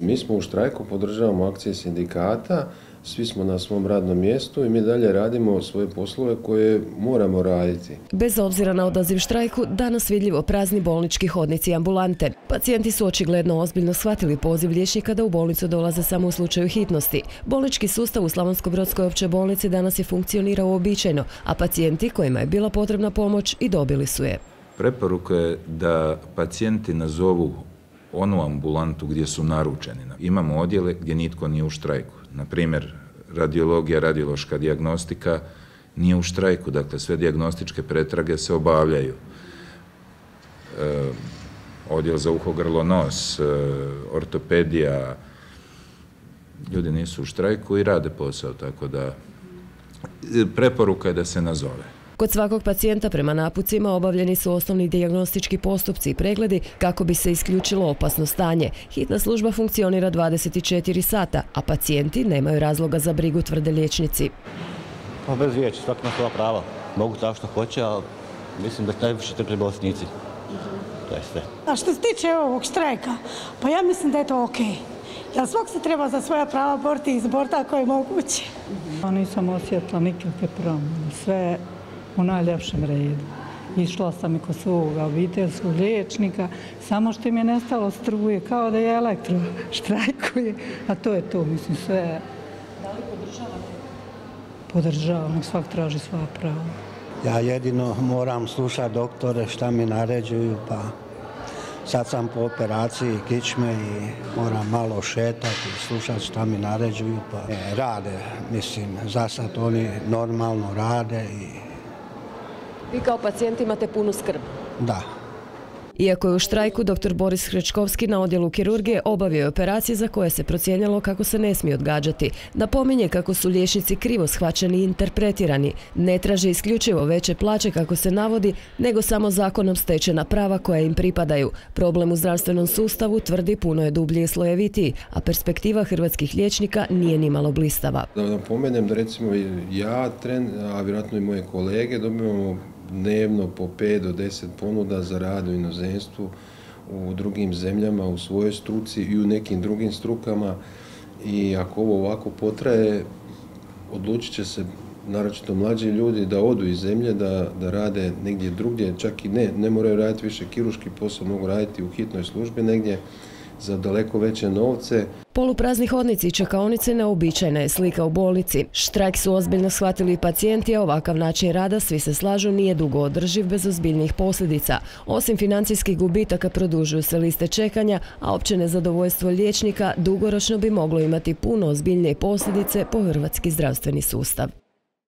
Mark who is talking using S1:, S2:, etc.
S1: Mi smo u štrajku, podržavamo akcije sindikata, svi smo na svom radnom mjestu i mi dalje radimo svoje poslove koje moramo raditi.
S2: Bez obzira na odaziv štrajku, danas vidljivo prazni bolnički hodnici i ambulante. Pacijenti su očigledno ozbiljno shvatili poziv liječnika da u bolnicu dolaze samo u slučaju hitnosti. Bolnički sustav u Slavonsko-brodskoj općoj bolnici danas je funkcionirao uobičajeno, a pacijenti kojima je bila potrebna pomoć i dobili su je.
S3: Preporuka je da pacijenti nazovu onu ambulantu gdje su naručeni. Imamo odjele gdje nitko nije u štrajku. Na primjer, radiologija, radiološka dijagnostika nije u štrajku, dakle sve dijagnostičke pretrage se obavljaju. Odjel za uho, grlo, nos, ortopedija, ljudi nisu u štrajku i rade posao, tako da preporuka je da se nazove.
S2: Kod svakog pacijenta prema napucima obavljeni su osnovni dijagnostički postupci i pregledi kako bi se isključilo opasno stanje. Hitna služba funkcionira 24 sata, a pacijenti nemaju razloga za brigu, tvrde liječnici.
S4: Pa bez riječi, svaki ima svoja prava. Mogu tako što hoće, ali mislim da najviše trpe bolesnici. To je sve.
S5: A što se tiče ovog štrajka, pa ja mislim da je to okej. Jer svak se treba za svoja prava boriti i izboriti ako je moguće.
S6: Nisam osjetila nikakve promjene, sve u najljepšem redu. Išla sam i kod svog obiteljskog liječnika, samo što im je nestalo struje, kao da je elektro štrajkuje, a to je to, mislim, sve.
S5: Da li podržavate?
S6: Podržavam, svak traži svoja prava.
S7: Ja jedino moram slušati doktore šta mi naređuju, pa sad sam po operaciji kičme i moram malo šetati i slušati šta mi naređuju, pa rade, mislim, za sad oni normalno rade i
S2: Vi kao pacijent imate punu skrb?
S7: da.
S2: Iako je u štrajku, dr. Boris Hrečkovski na odjelu kirurgije obavio operacije za koje se procijenilo kako se ne smije odgađati. Napominje kako su liječnici krivo shvaćeni i interpretirani. Ne traže isključivo veće plaće kako se navodi, nego samo zakonom stečena prava koja im pripadaju. Problem u zdravstvenom sustavu, tvrdi, puno je dublji i slojevitiji, a perspektiva hrvatskih liječnika nije nimalo blistava.
S1: Da napomenem da recimo ja, a vjerojatno i moje kolege, dobivamo dnevno po 5 do 10 ponuda za rad u inozemstvu, u drugim zemljama, u svojoj struci i u nekim drugim strukama. I ako ovo ovako potraje, odlučit će se naročito mlađi ljudi da odu iz zemlje, da rade negdje drugdje, čak i ne moraju raditi više kirurški posao, mogu raditi u hitnoj službi negdje za daleko veće novce.
S2: Poluprazni hodnici i čekaonice neobičajna je slika u bolnici. Štrajk su ozbiljno shvatili i pacijenti, a ovakav način rada, svi se slažu, nije dugo održiv bez ozbiljnih posljedica. Osim financijskih gubitaka produžuju se liste čekanja, a opće nezadovoljstvo liječnika dugoročno bi moglo imati puno ozbiljnije posljedice po hrvatski zdravstveni sustav.